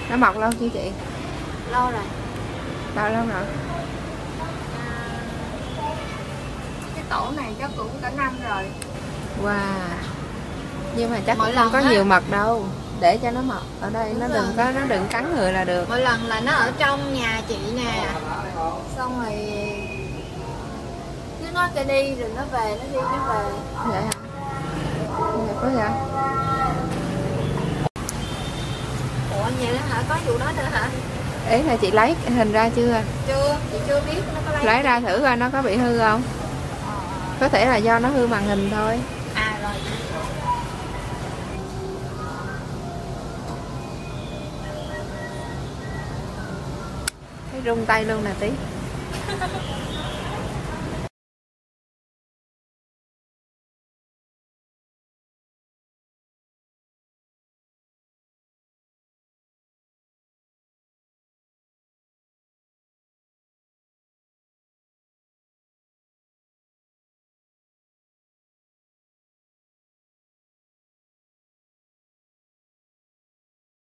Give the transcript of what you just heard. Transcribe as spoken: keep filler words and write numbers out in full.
Nó mọc lâu chưa chị? Lâu rồi. Bao lâu rồi? Cái tổ này chắc cũng cả năm rồi. Wow. Nhưng mà chắc Mỗi cũng không lần có á, nhiều mật đâu. Để cho nó mọc ở đây. Đúng Nó rồi. đừng có nó đừng cắn người là được. Mỗi lần là nó ở trong nhà chị nè, xong rồi cứ nói cái đi rồi nó về, nó đi nó về. Vậy hả? Vậy có vậy? Ủa vậy đó hả? Có vụ đó nữa hả? Ý là chị lấy hình ra chưa? Chưa, chị chưa biết nó có lấy. Lấy ra thử coi nó có bị hư không? Có thể là do nó hư màn hình thôi. À rồi. Thấy rung tay luôn nè tí.